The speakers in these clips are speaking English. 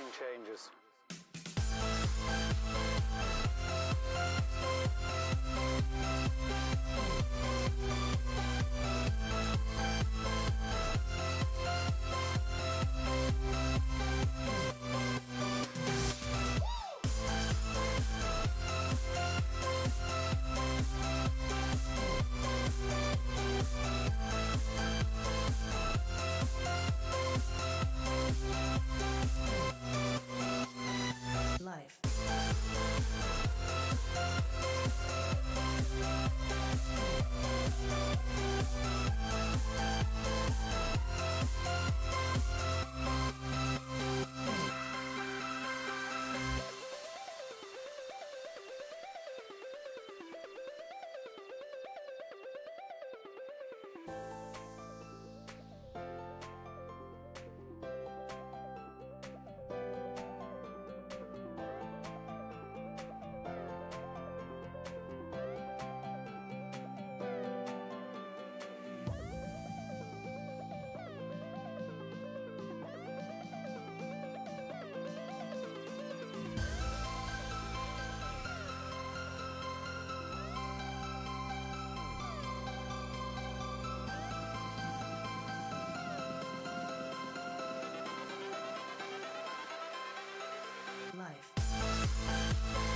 changes. Life. Life.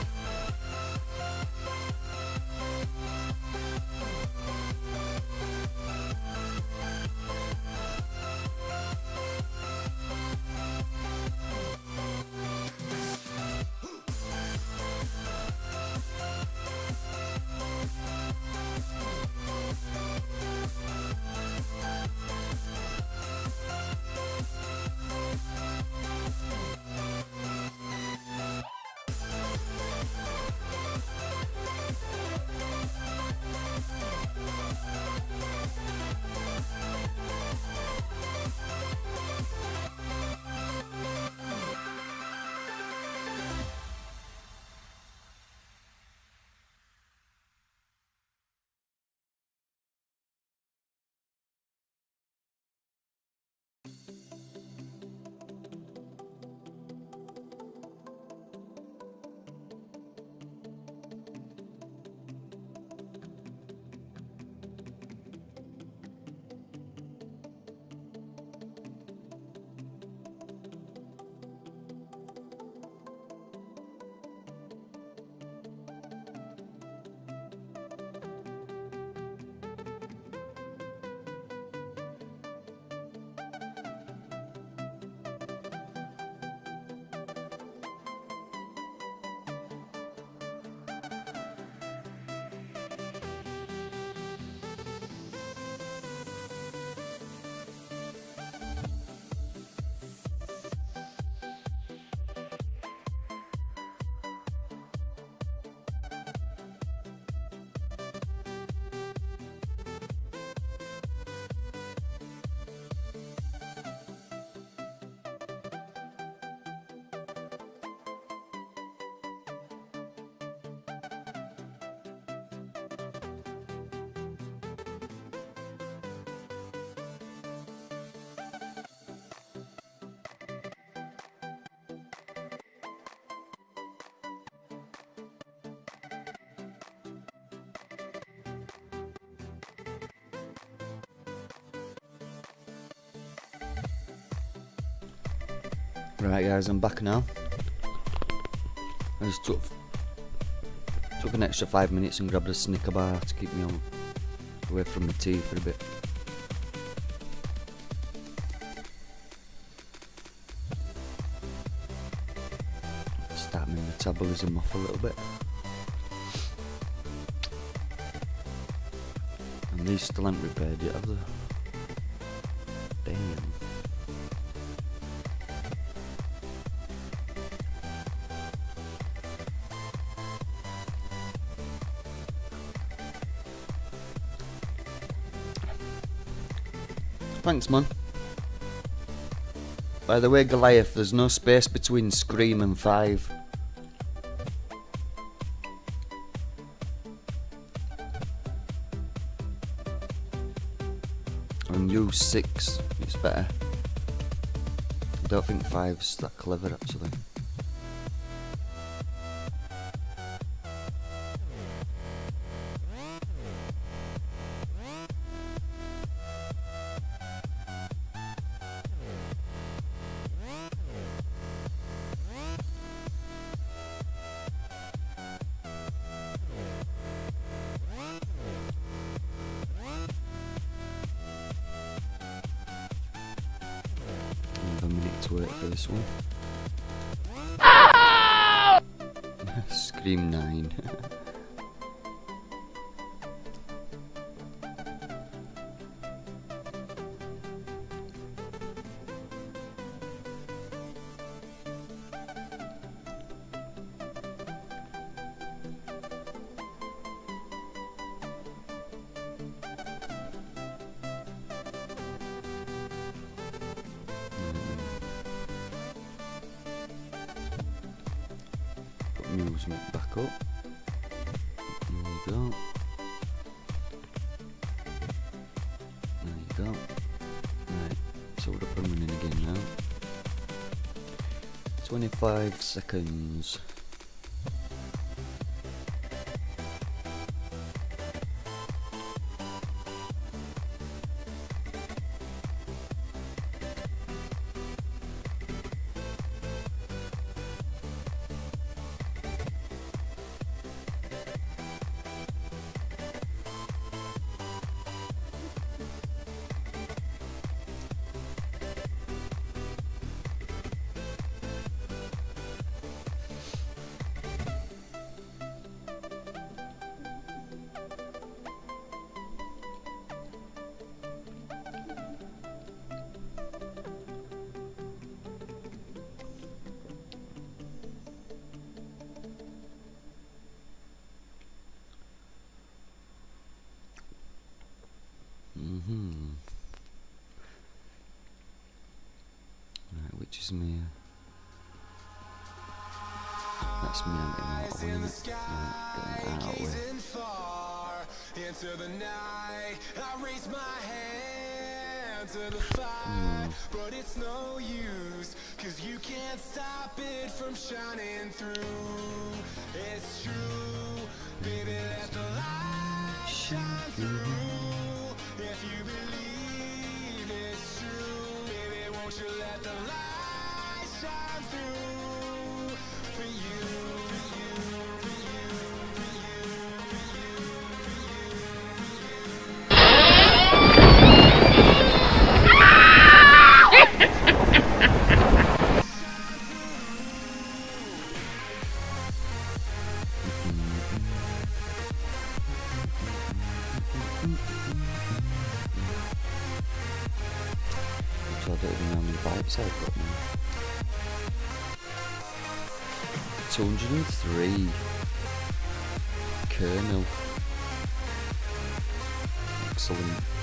Right guys, I'm back now. I just took an extra 5 minutes and grabbed a Snicker bar to keep me away from the tea for a bit. Start my metabolism off a little bit. And these still aren't repaired yet, have they? Damn. Thanks, man. By the way, Goliath, there's no space between Scream and 5. And use 6, it's better. don't think 5's that clever actually. A minute to wait for this one. Scream 9. Music back up. There you go. There you go. Right, so we're up and running again now. 25 seconds. Right, which is me? That's me anti-mortal, isn't it? Right, get that out of the way. Into the night, I raise my hand to the fire, but it's no use, 'cause you can't stop it from shining through. It's true, baby, let the light shine through. If you believe it's true, baby, won't you let the light shine through for you, for you, for you, for you, for So I don't even know how many vibes I've got now. 203. Kernel. Excellent.